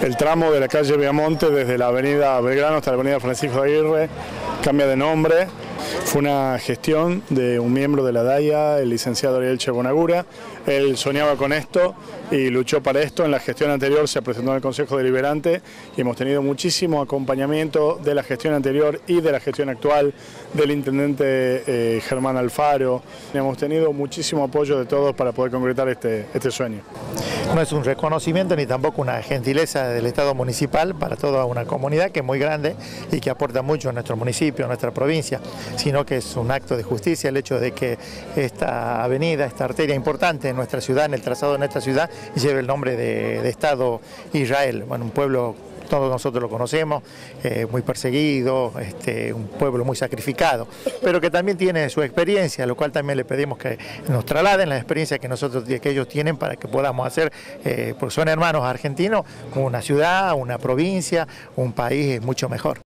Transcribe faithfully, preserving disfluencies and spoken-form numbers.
El tramo de la calle Viamonte desde la avenida Belgrano hasta la avenida Francisco de Aguirre cambia de nombre. Fue una gestión de un miembro de la D A I A, el licenciado Ariel Chebonagura. Él soñaba con esto y luchó para esto. En la gestión anterior se presentó en el Consejo Deliberante y hemos tenido muchísimo acompañamiento de la gestión anterior y de la gestión actual del intendente eh, Germán Alfaro. Hemos tenido muchísimo apoyo de todos para poder concretar este, este sueño. No es un reconocimiento ni tampoco una gentileza del Estado municipal para toda una comunidad que es muy grande y que aporta mucho a nuestro municipio, a nuestra provincia, sino que es un acto de justicia el hecho de que esta avenida, esta arteria importante en nuestra ciudad, en el trazado de nuestra ciudad, lleve el nombre de, de Estado Israel, bueno, un pueblo, todos nosotros lo conocemos, eh, muy perseguido, este, un pueblo muy sacrificado, pero que también tiene su experiencia, lo cual también le pedimos que nos trasladen la experiencia que nosotros, que ellos tienen para que podamos hacer, eh, porque son hermanos argentinos, una ciudad, una provincia, un país mucho mejor.